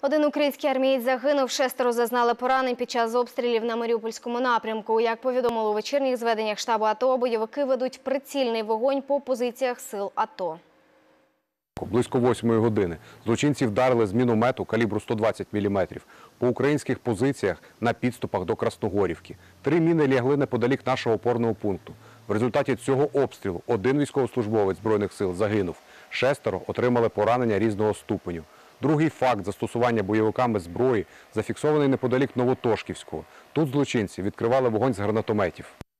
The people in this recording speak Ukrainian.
Один український армієць загинув, 6 зазнали поранень під час обстрілів на Маріупольському напрямку. Як повідомили у вечірніх зведеннях штабу АТО, бойовики ведуть прицільний вогонь по позиціях сил АТО. Близько 8 години злочинці вдарили з міномету калібру 120 мм по українських позиціях на підступах до Красногорівки. 3 міни лягли неподалік нашого опорного пункту. В результаті цього обстрілу один військовослужбовець Збройних сил загинув, 6 отримали поранення різного ступеню. Другий факт застосування бойовиками зброї зафіксований неподалік Новотошківського. Тут злочинці відкривали вогонь з гранатометів.